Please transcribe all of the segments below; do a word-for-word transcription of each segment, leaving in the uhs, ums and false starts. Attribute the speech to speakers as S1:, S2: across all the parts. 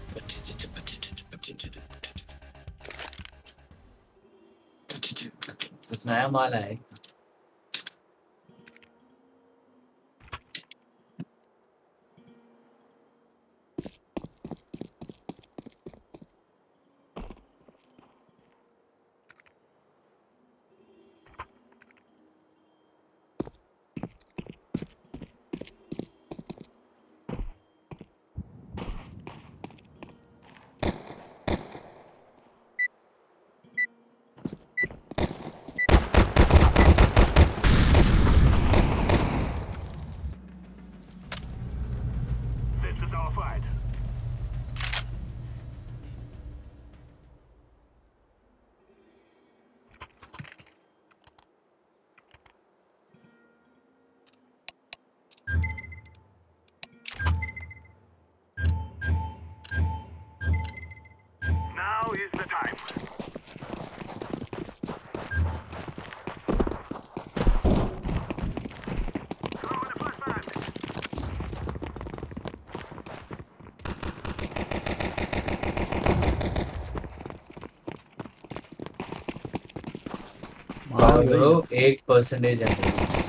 S1: कुछ नया माल है। ब्रो एक परसेंटेज है।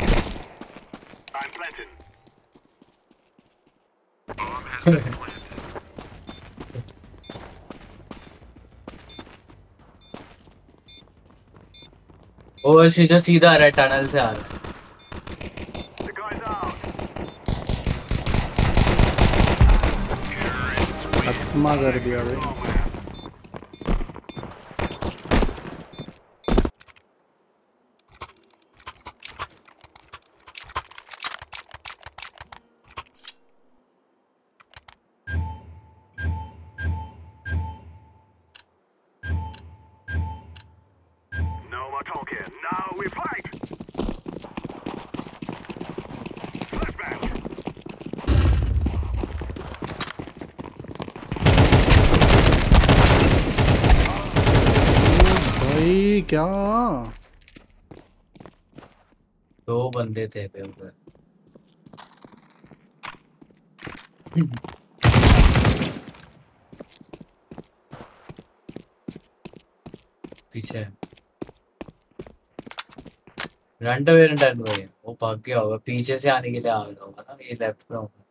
S1: वो शीशा सीधा आ रहा है, टनल से आ रहा है।
S2: खत्मा कर दिया भाई। क्या
S1: दो बंदे थे पे उधर। पीछे रन वे रन वे वो भाग गया होगा, पीछे से आने के लिए आ रहा होगा ना। ये लेफ्ट में होगा,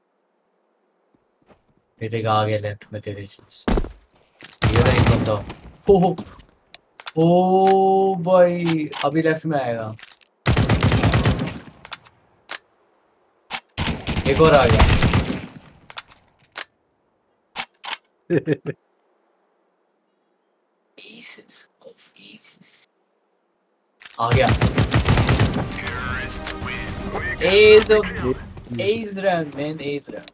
S1: ये देख आ गया लेफ्ट में तेरे। ये रहा एक बंदा। ओ ओ भाई अभी लेफ्ट में आएगा। एक और आ गया। Aces of aces. आ गया। Ace of ace round man, ace round.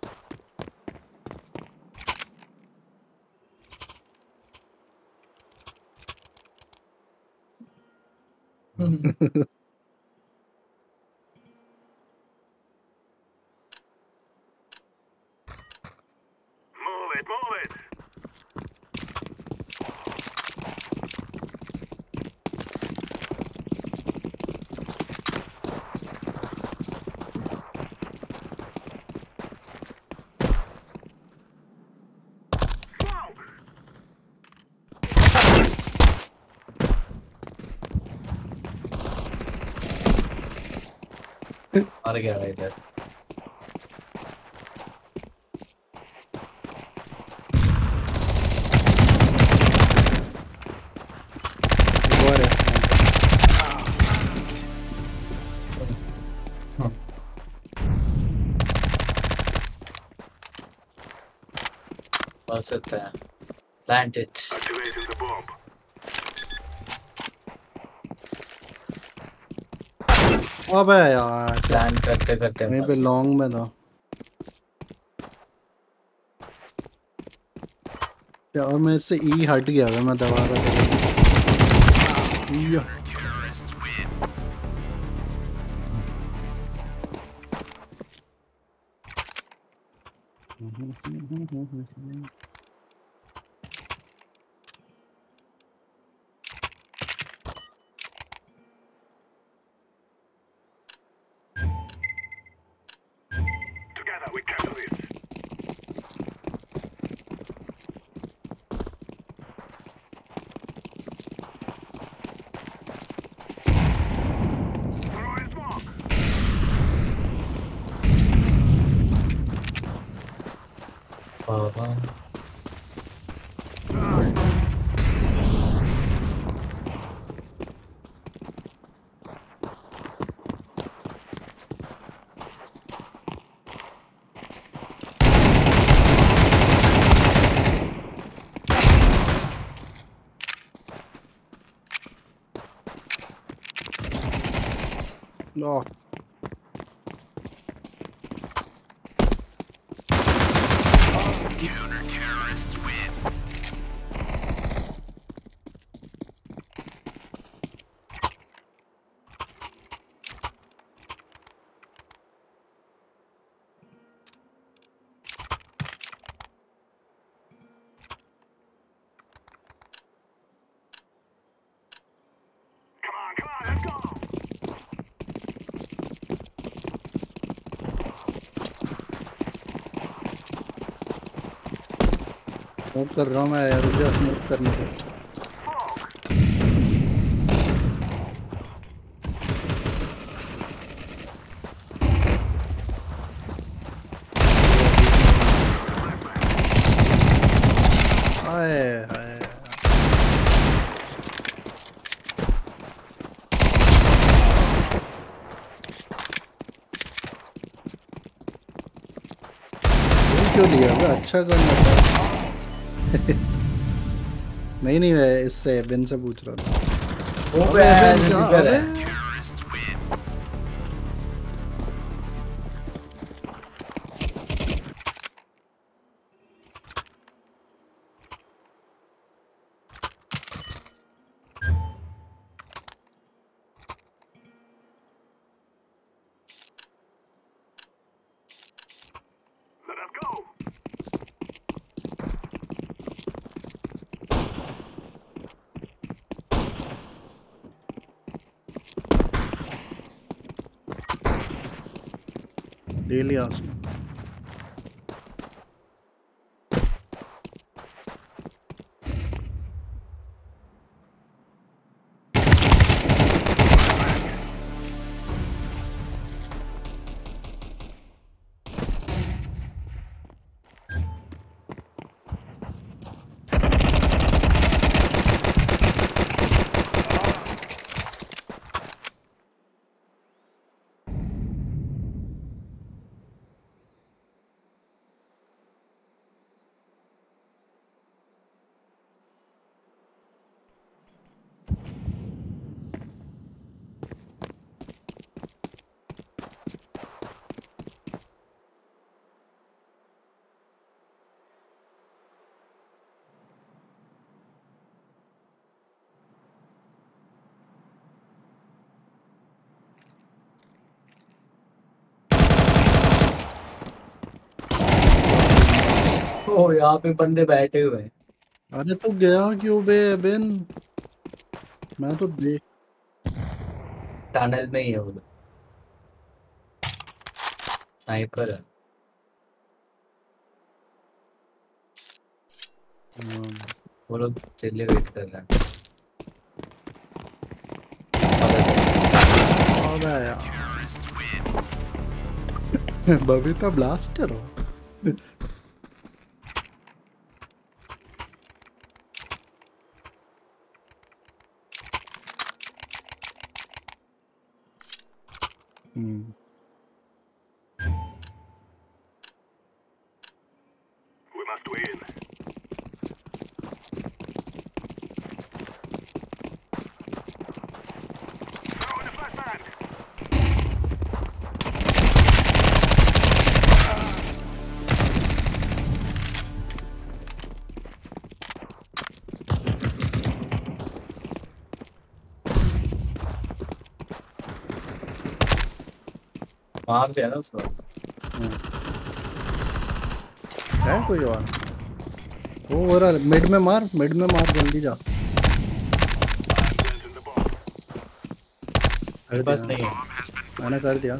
S1: मर गया भाई इधर। हो सकता है। Plant it.
S2: अबे यार
S1: प्लान करते करते
S2: वहीं पे लॉन्ग में था। यार मैं इससे ई हट गया था, मैं दबा रहा था।
S1: बाबा
S2: लो स्मोक कर रहा हूँ मैं यार, रुक जा स्मोक करने को। हाय हाय ये क्यों लिया बे? अच्छा करना था। नहीं नहीं मैं इससे बिन से पूछ रहा था।
S1: वो
S2: अबे बिन क्या?
S1: फिगर
S2: अबे
S1: है।
S2: ले लिया उसने।
S1: ओ यहाँ पे बंदे बैठे हुए हैं।
S2: अरे तू गया क्यों बे बिन? मैं तो देख
S1: टनल में ही है वो लोग। स्नाइपर है।
S2: हाँ,
S1: वो लोग तेरे लिए वेट कर रहे हैं।
S2: अबे यार बबीता ब्लास्टर हो। हम्म
S1: मार दिया ना उसको।
S2: हाँ। है कोई और? वो हो रहा मिड में मार, मिड में मार जल्दी जा।
S1: मेरे
S2: कर
S1: पास
S2: दिया
S1: नहीं है।
S2: मैंने, कर दिया।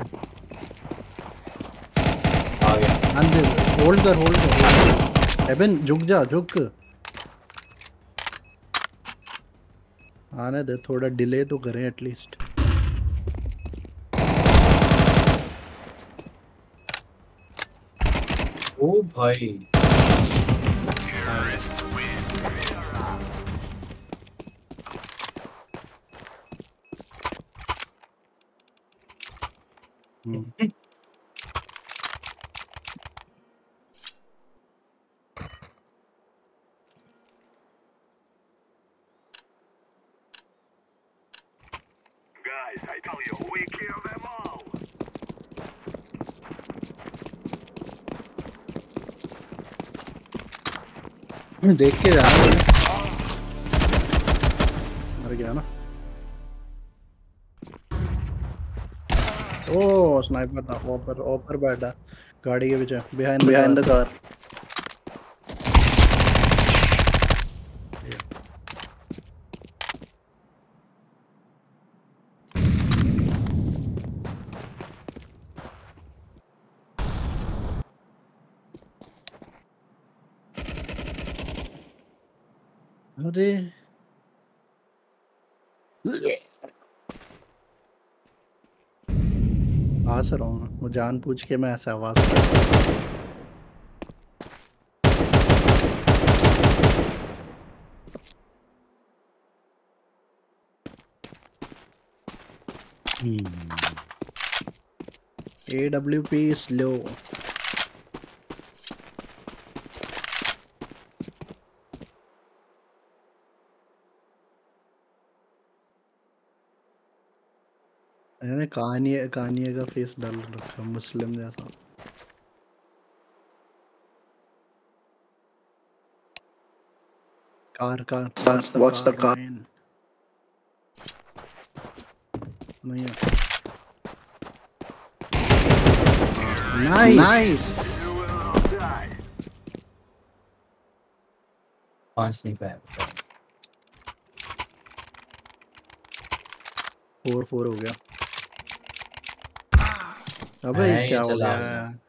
S1: आ गया।
S2: ध्यान दे, होल्ड कर होल्ड कर। एबन झुक जा झुक। आने दे, थोड़ा डिले तो करें एटलीस्ट।
S1: ओ भाई
S2: हम्म।
S3: Guys, I tell you, we kill them all.
S2: देख के जा रहा है। मर गया ना। ओ स्नाइपर था ऊपर ऊपर बैठा गाड़ी के पीछे बिहाइंड बिहाइंड द कार। अरे आवाज रहा हूँ वो जान पूछ के मैं ऐसा आवाज करता हूँ। A W P is low. मैंने कानिए कानिए का फेस डाल रखा मुस्लिम जैसा। Car car car watch the car नहीं है। Nice
S3: You will all die.
S1: पांच नहीं पाया।
S2: फोर फोर हो गया। अबे
S1: मैं
S2: क्या
S1: ये
S2: हो
S1: चला
S2: गया
S1: गया।
S2: है?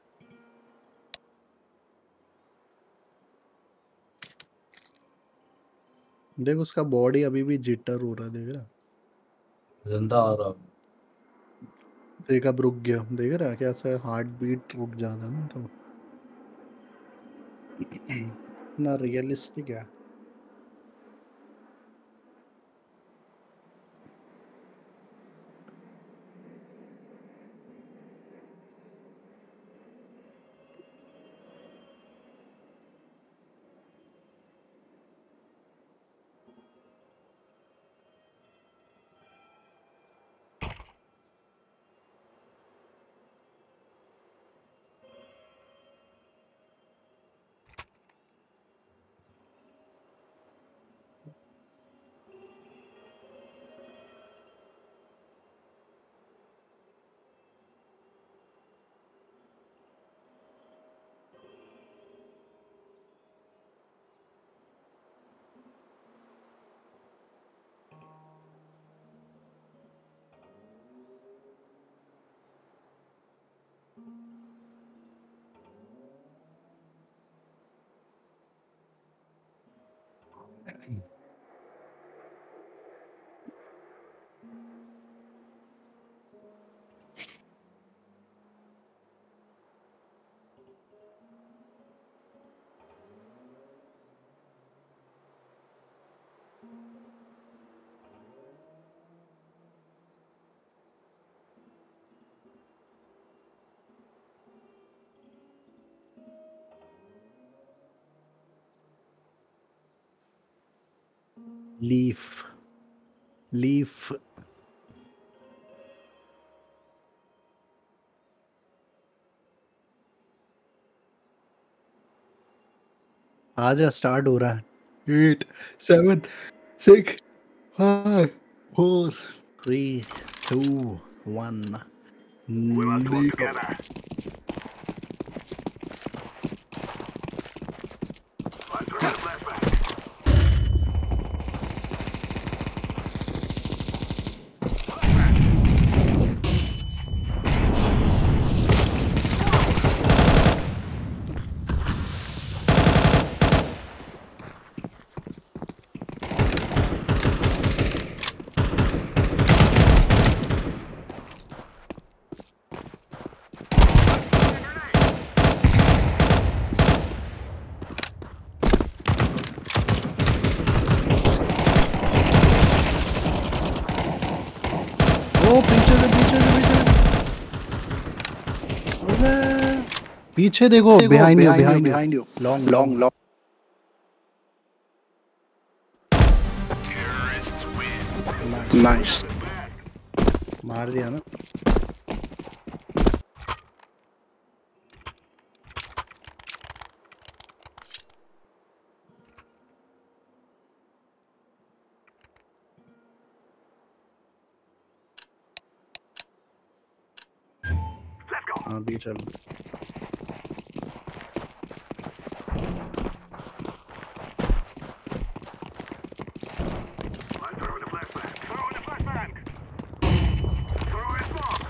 S2: देख उसका बॉडी अभी भी जिटर हो रहा है देख रहा
S1: जिंदा हो रहा हूँ।
S2: देख अब रुक गया देख रहा है कैसे हार्ट बीट रुक जाता है ना तो ना रियलिस्टिक है। लीफ लीफ आजा स्टार्ट हो रहा है। Eight seven six five four three two one
S3: We must work together. Let's try the flashback.
S2: पीछे से पीछे से पीछे से। अबे पीछे देखो, behind you behind
S4: behind you.
S2: Long
S4: Long, long. Nice.
S2: मार दिया ना। हाँ भी चलो।
S3: I'm throwing a flashbang. Throwing a flashbang. Throwing smoke.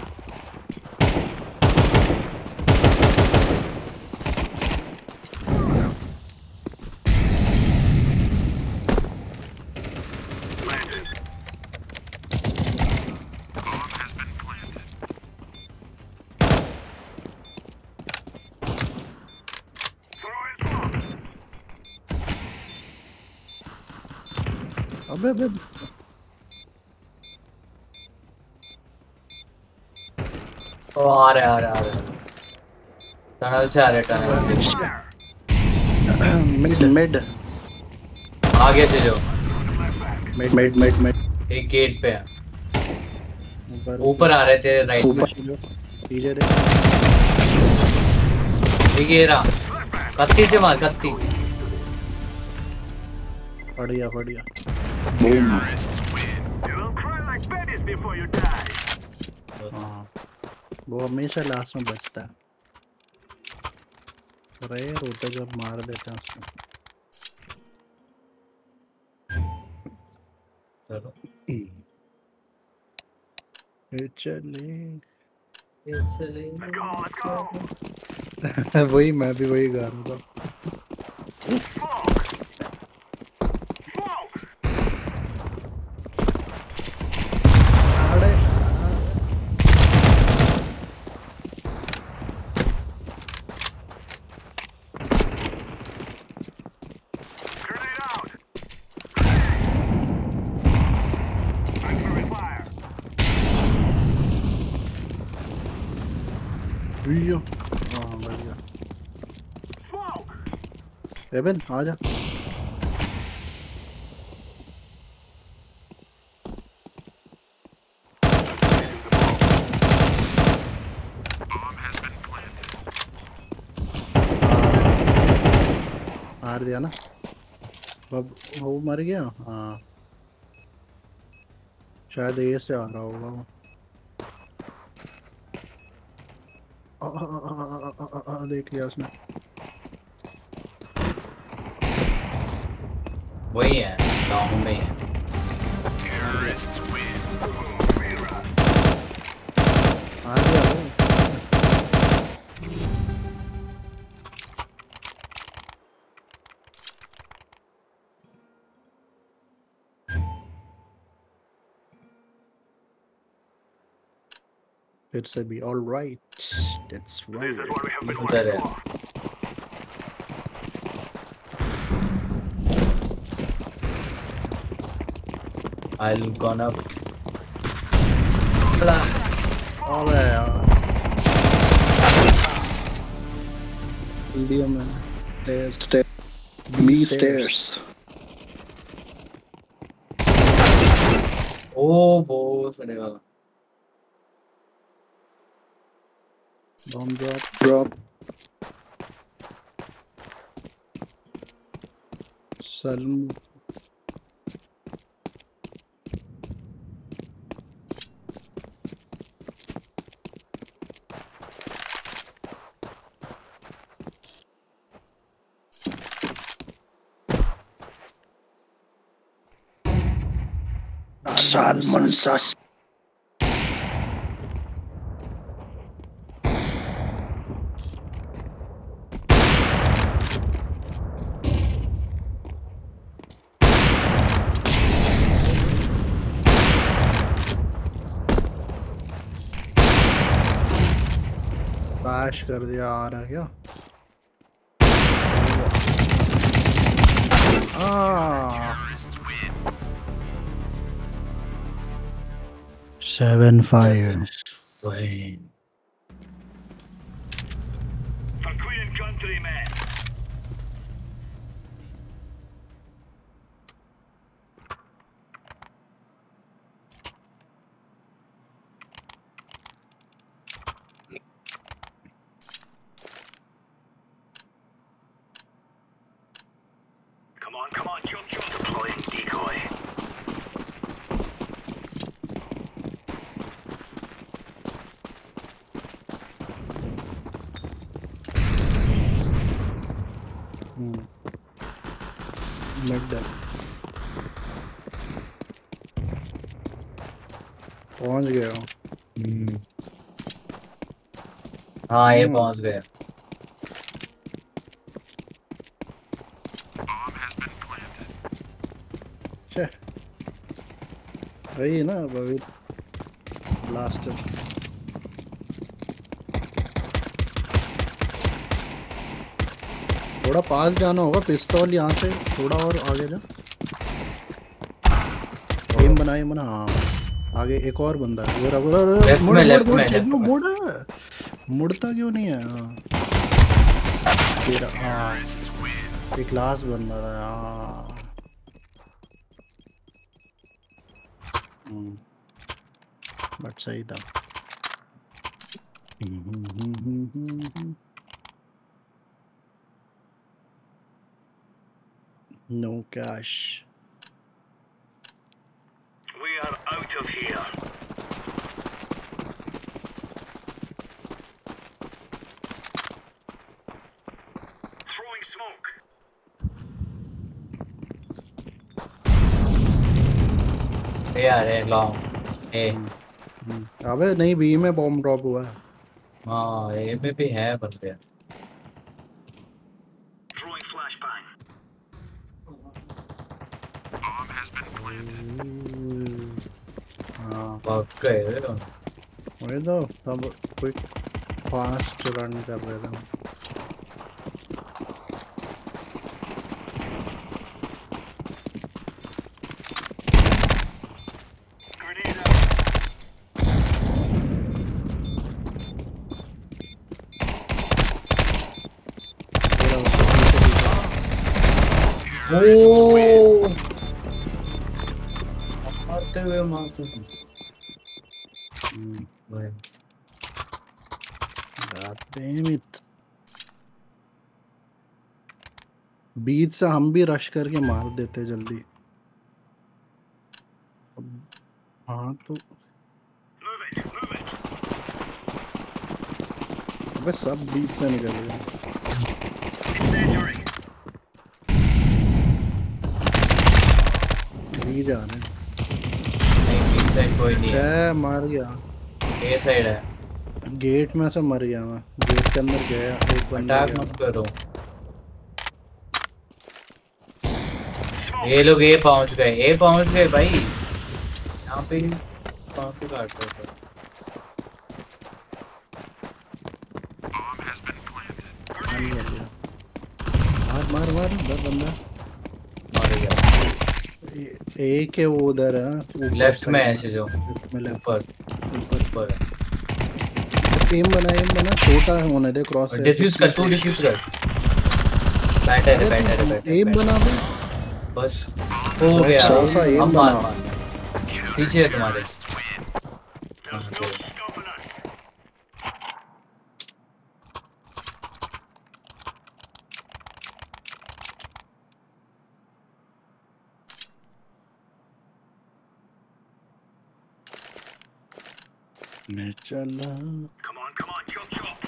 S3: Planted. Throwing smoke.
S2: अबे अबे
S1: ओ आ रहे आ रहे आ रहे टनल से आ रहे टनल से
S3: Fire.
S2: Mid
S4: Mid.
S1: आगे से जो
S2: मिड
S4: Mid, mid, mid.
S1: एक गेट पे है
S2: ऊपर
S1: ऊपर आ रहे तेरे राइट में
S2: पीछे देख।
S1: ये घेरा कत्ती से मार कत्ती
S2: फट गया फट गया।
S4: Boom.
S3: You will cry like babies before you die.
S2: हाँ वो हमेशा लास्ट में बचता है। रेयर होता है जब मार देते हैं उसको।
S1: चलो
S2: ए चले
S1: ये चले
S3: Let's go, let's go.
S2: वही मैं भी वही गा रहा था।
S3: Smoke. Smoke.
S2: अरे
S3: Grenade out. Grenade. I'm throwing fire.
S2: भैया हाँ बढ़िया।
S3: Smoke.
S2: एबन आ जा। मार दिया ना। अब वो मर गया। हाँ शायद ये से आ रहा होगा वो। आ, आ, आ, आ, आ, आ, आ, देख लिया उसने।
S1: वही है लॉन्ग में ही है
S2: मार दिया वो। फिर से भी all right, that's
S3: This
S2: right.
S3: is what we have been
S1: उधर
S3: waiting
S1: है
S3: for.
S1: I'll gonna
S2: अबे यार वीडियो में stairs
S4: Stairs. B stairs.
S1: ओ बहुत सड़े वाला
S2: bomb drop.
S4: Drop.
S2: Salm
S4: Salmon sauce.
S2: crash कर दिया। आ रहा क्या? आ seven five.
S1: वही
S3: For Queen and Country, man. Come on, come on, jump, jump. Deploying decoy.
S2: Hmm. Mid there. पहुंच गया हूँ।
S1: हम्म। हाँ ये
S2: हम्म।
S1: पहुंच गया।
S2: छे वही ना अभी ब्लास्टर। थोड़ा पास जाना होगा पिस्तौल यहाँ से थोड़ा और आगे जा। एम बना एम बना हाँ आगे एक और बंदा है इधर अगर
S1: लेफ्ट
S2: मुड़
S1: में
S2: मुड़
S1: लेफ्ट
S2: मुड़
S1: में लेफ्ट
S2: क्यों
S1: में
S2: मुड़ मुड़ता क्यों नहीं है हाँ तेरा हाँ एक लास्ट बंदा था हाँ बट सही था no cash
S3: We are out of here. Throwing smoke.
S1: ये आ रहे लॉन्ग ए।
S2: अबे नहीं बी में बॉम्ब ड्रॉप हुआ है
S1: हाँ ए में भी है बंदे।
S3: Throwing flashbang. Bomb has been planted.
S2: हाँ
S1: भाग गए वे तो।
S2: वही तो सब क्विक फास्ट रन कर रहे थे
S3: Grenade out.
S2: पूरा उसके पीछे पीछे
S1: ओ मारते हुए मारते हुए। वही।
S2: God damn it. बीच से हम भी रश करके मार देते जल्दी अब- हाँ तो
S3: Move it, move it.
S2: अबे सब बीच से निकल गए
S3: Incendiary.
S2: भी जा रहे हैं
S1: नहीं बीच साइड कोई नहीं है।
S2: छह मार गया
S1: ए साइड है।
S2: गेट में से मर गया मैं गेट के अंदर गया एक बंदा
S1: अटैक
S2: गया
S1: मत करो। ये लोग ए पहुंच गए ए पहुंच गए भाई। यहाँ पे कहाँ पे काट रहे थे।
S3: Bomb has been planted.
S2: हाँ मर गया मार मार मार उधर बंदा
S1: मर गया।
S2: ए- एक है वो उधर है ऊपर
S1: लेफ्ट में
S2: साइड
S1: ऐसे जो
S2: लेफ्ट में लेफ्ट
S1: ऊपर
S2: ऊपर
S1: ऊपर है।
S2: एम बना एम बना छोटा है होने दे क्रॉस है
S1: डिफ्यूज कर तू डिफ्यूज कर। बैठे है बैठे है बैठे
S2: एम बना दे
S1: बस हो गया।
S2: सौ सा एम
S1: अब मार
S2: बना
S1: मार पीछे है तुम्हारे।
S3: There's no stopping us.
S2: मैं चला
S3: Come on, come on, chop chop.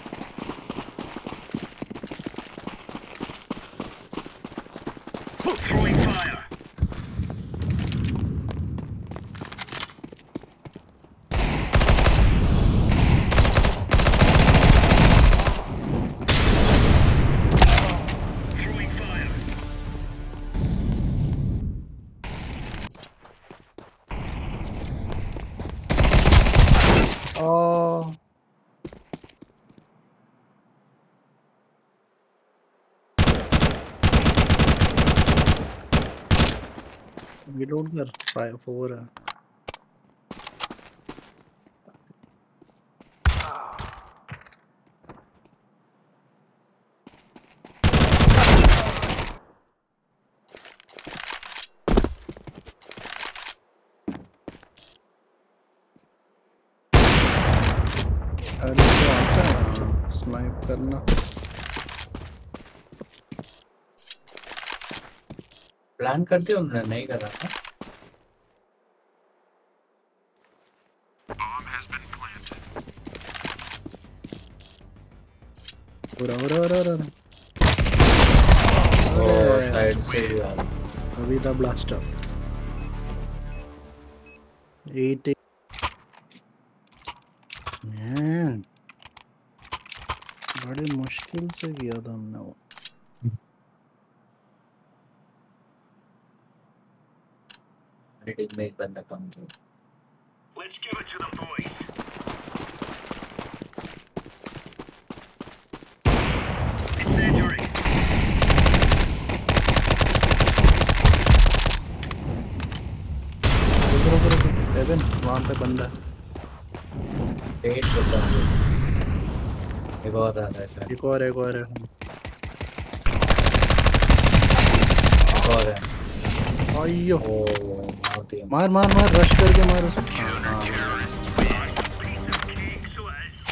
S3: Throwing fire. Throwing fire.
S2: ओ रिलोड कर फाइव फोर है करना।
S1: प्लान कर दिया उन्होंने, नहीं कर रहा था।
S2: पूरा पूरा पूरा पूरा।
S1: ओ
S2: अरे
S1: साइड से भी आ रहा।
S2: अभी था ब्लास्टर। एट मैन, बड़े मुश्किल से किया था हमने वो।
S1: मेरी टीम में एक बंदा कम था।
S3: Let's give it to them, boys. Incendiary.
S2: रुको रुको रुको एवन, वहाँ पे बंदा है।
S1: एट बंदा है। एक और रहा है शायद।
S2: एक और एक और है।
S1: एक और है।
S2: अयो
S1: ओ मार दिया।
S2: मार मार मार, रश करके मार उसको। हाँ, हाँ,
S3: Terrorists win. Piece of cake, so it is.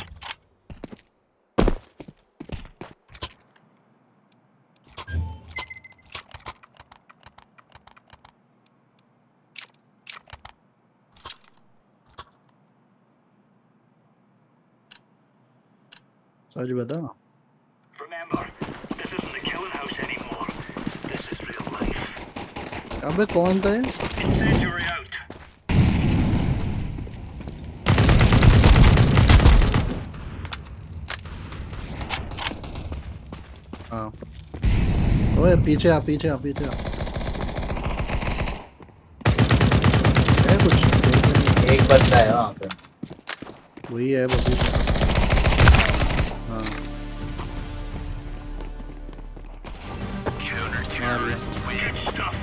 S2: सच बता।
S3: Remember, this isn't the killing house anymore. This is real life.
S2: अबे कौन था ये?
S3: Incendiary out.
S2: हाँ ओए पीछे आ पीछे आ पीछे आ। है कुछ
S1: एक बंदा है वहाँ पे।
S2: वही है बबी। हाँ मार लिया।
S3: Good stuff.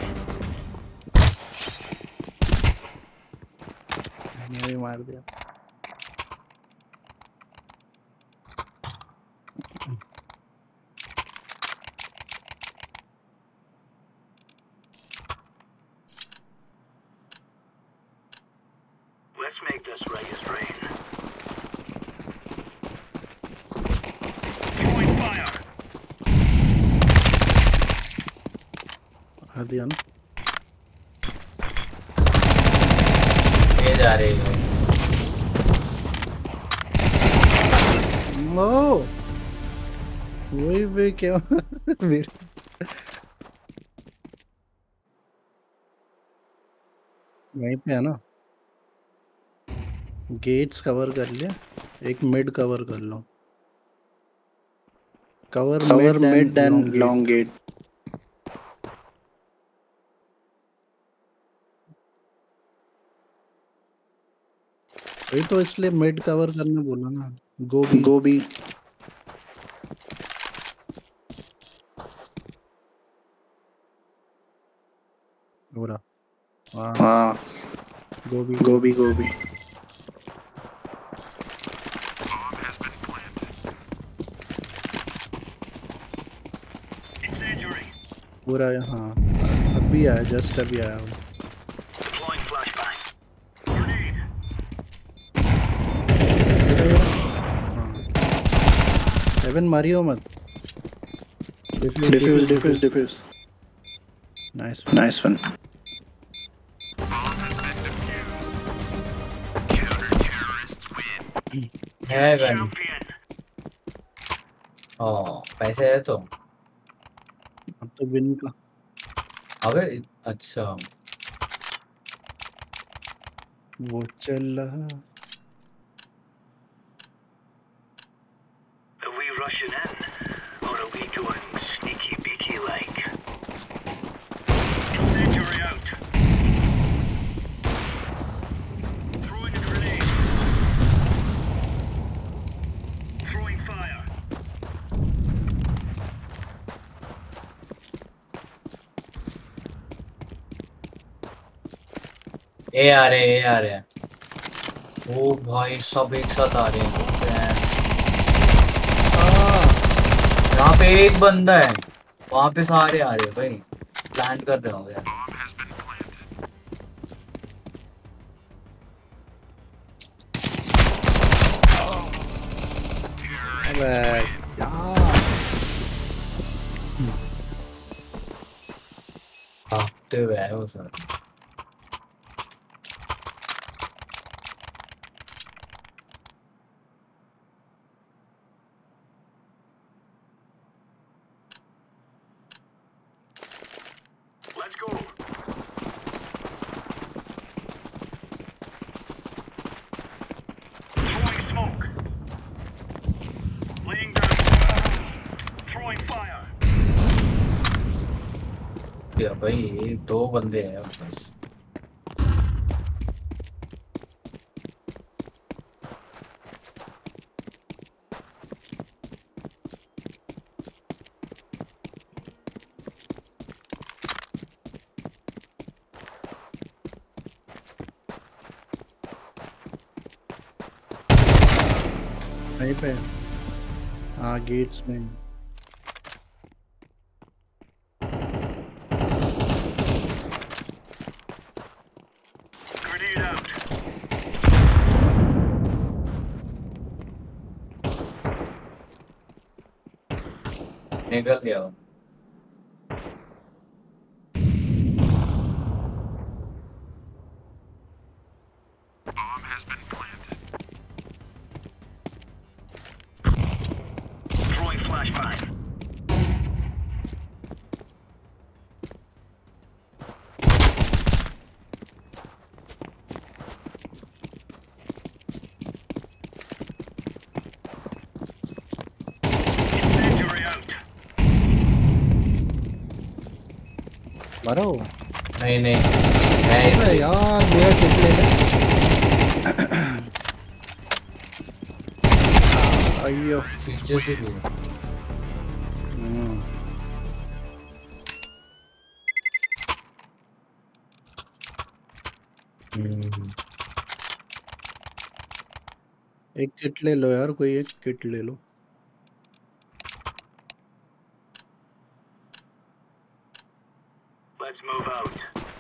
S2: मैं भी मार दिया।
S3: Let's make this right as rain. Throwing fire.
S2: मार दिया ना।
S1: ये जा रही है।
S2: ओ वही पे क्या मेरे वहीं पे है ना। गेट्स कवर कर लिया, एक मिड कवर कर लो। Cover
S4: Cover
S2: mid and
S4: mid and
S2: long gate.
S4: long gate.
S2: वही तो इसलिए मिड कवर करने बोला ना। Go B.
S4: Go B.
S2: हो रहा। हाँ
S4: Ah,
S2: go B
S4: go B, go B.
S3: Incendiary.
S2: पूरा हाँ अभी आया, जस्ट अभी आया वो।
S3: Deploying flashbang. Grenade.
S2: हाँ सेवन मारियो मत।
S4: Diffuse, diffuse, diffuse.
S2: Nice.
S4: Nice one.
S1: है गन।
S3: Champion.
S1: ओ पैसे है तो।
S2: अब तो विन का।
S1: अबे अच्छा।
S2: वो चल रहा।
S3: Are we rushing in? Or are we going sneaky beaky like? Incendiary out. Throwing a grenade. Throwing fire.
S1: ये आ रहे ये आ रहे हैं। ओ भाई सब एक साथ आ रहे हैं। यहाँ पे एक बंदा है, वहाँ पे सारे आ रहे हैं भाई। प्लान कर रहे होंगे।
S2: अबे यार
S1: भागते हुए आए वो sir.
S3: Let's go. Throwing smoke. Laying down. Throwing fire.
S1: या भाई दो बंदे हैं बस।
S2: वहीं पे हाँ गेट्स में
S3: Grenade out.
S1: निकल गया वो।
S3: Bomb has been planted. Throwing flashbang. Incendiary out.
S2: मरो
S1: नहीं नहीं मैं
S2: अबे
S1: इसे-
S2: यार मेरा किट ले ले अयो
S1: पीछे से भी।
S2: हम्म
S1: हम्म,
S2: एक किट ले लो यार कोई एक किट ले लो
S3: Let's move out.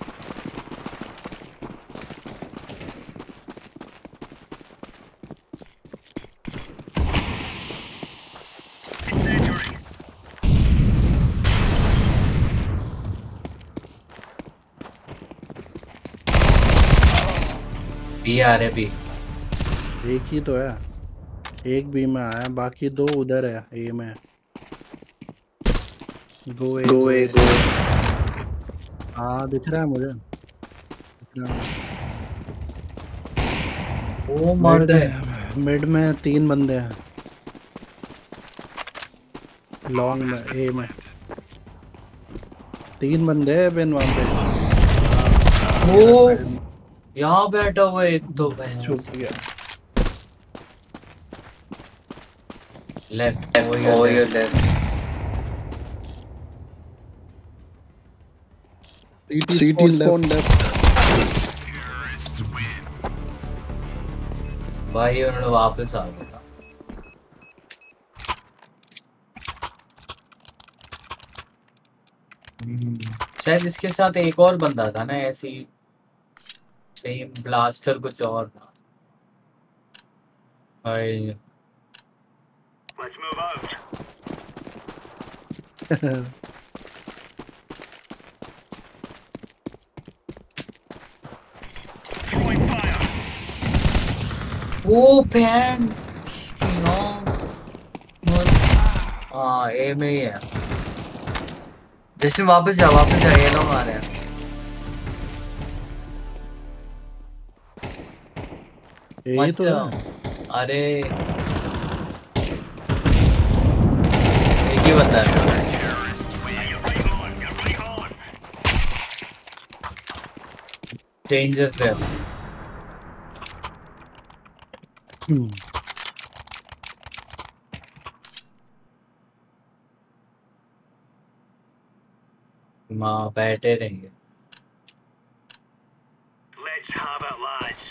S3: Incendiary.
S1: B आ रहे बी।
S2: एक ही तो है एक बी में आया बाकी दो उधर है ए में गो ए
S4: Go away, go away.
S2: हाँ दिख रहा है मुझे दिख रहा है
S1: वो मर
S2: मिड
S1: गए।
S2: मिड में तीन बंदे हैं लॉन्ग में ए में तीन बंदे हैं बेन वहाँ पे
S1: वो
S2: मेरा
S1: यहाँ बैठा हुआ है एक तो
S2: friend छुप गया
S1: लेफ्ट
S4: Oh, you're left.
S2: सीटी
S4: C T spawn left.
S3: Terrorists win.
S1: भाई उन्होंने वापस आ गया। हम्म, शायद इसके साथ एक और बंदा था ना ऐसी सेम ब्लास्टर कुछ और था। भाई
S3: Let's move out. Throwing fire.
S1: वो पैन हाँ ए में ही है। जैसे वापस जा वापस जा ये लोग आ रहे हैं।
S2: यही
S1: मत
S2: तो
S1: जाओ।
S2: है
S1: अरे एक ही बंदा है।
S3: Terrorists win. Get right on. Get right on.
S1: Danger पे
S2: हम्म,
S1: माँ बैठे रहेंगे।
S3: Let's have it, lads.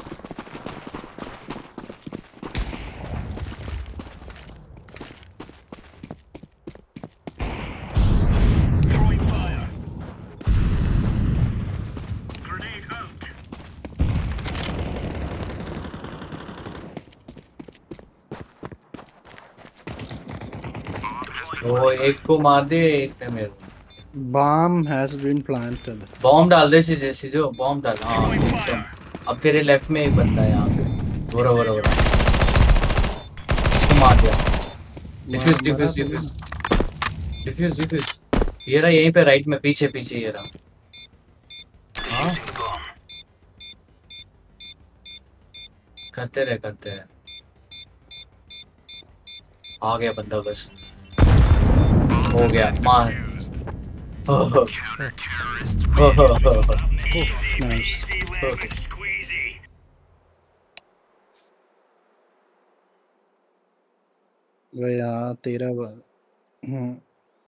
S3: Throwing fire. Grenade out.
S1: वो एक को मार दे, एक ने मेरे को।
S2: Bomb has been planted.
S1: Bomb डाल दे सीधे सीधे बॉम्ब डाल। हाँ एकदम। अब तेरे लेफ्ट में एक बंदा है यहाँ पे। बोरा बोरा बोरा उसको मार दिया। Defuse defuse defuse defuse defuse ये रहा यहीं पे राइट में, पीछे पीछे ये रहा। हाँ करते रहे करते रहे। आ गया बंदा बस, हो गया मार।
S2: Oh, nice. भाई यार तेरा